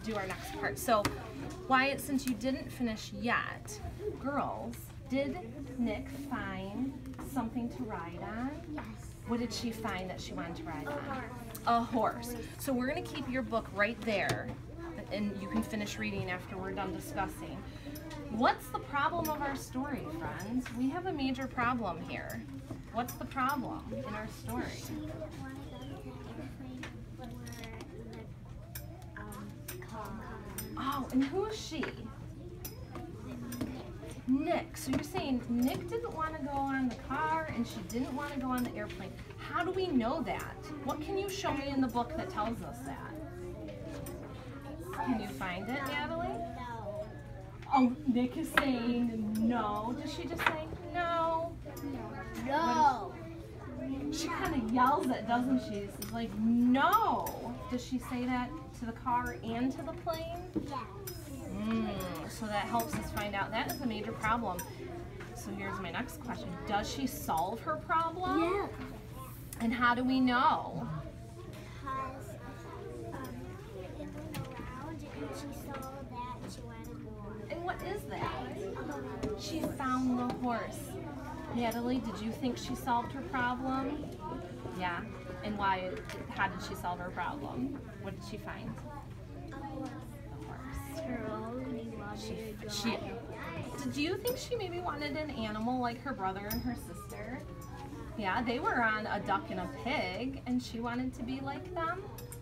do our next part. So, Wyatt, since you didn't finish yet, girls, did Nick find something to ride on? Yes. What did she find that she wanted to ride A on? horse. A horse. So we're going to keep your book right there, and you can finish reading after we're done discussing. What's the problem of our story, friends? We have a major problem here. What's the problem in our story? She wanted to go to the airplane for the car. Oh, and who is she? Nick. So you're saying Nick didn't want to go on the car and she didn't want to go on the airplane. How do we know that? What can you show me in the book that tells us that? Can you find it, Natalie? No. Oh, Nick is saying no. Does she just say no? No. She kind of yells it, doesn't she? She's like, no. Does she say that to the car and to the plane? Yes. So that helps us find out. That is a major problem. So here's my next question. Does she solve her problem? Yeah. And how do we know? Because it went around and she saw that she wanted to go. And what is that? She found the horse. Natalie, did you think she solved her problem? Yeah. And why? How did she solve her problem? What did she find? The horse. Do you think she maybe wanted an animal like her brother and her sister? Yeah, they were on a duck and a pig, and she wanted to be like them.